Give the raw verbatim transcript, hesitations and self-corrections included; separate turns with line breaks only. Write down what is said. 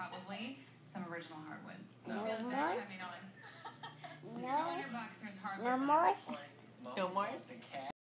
probably some original hardwood.
No.
No
That
more?
coming on.
two hundred bucks, there's hardwood.
No more?
Forest.
No more?
The cat.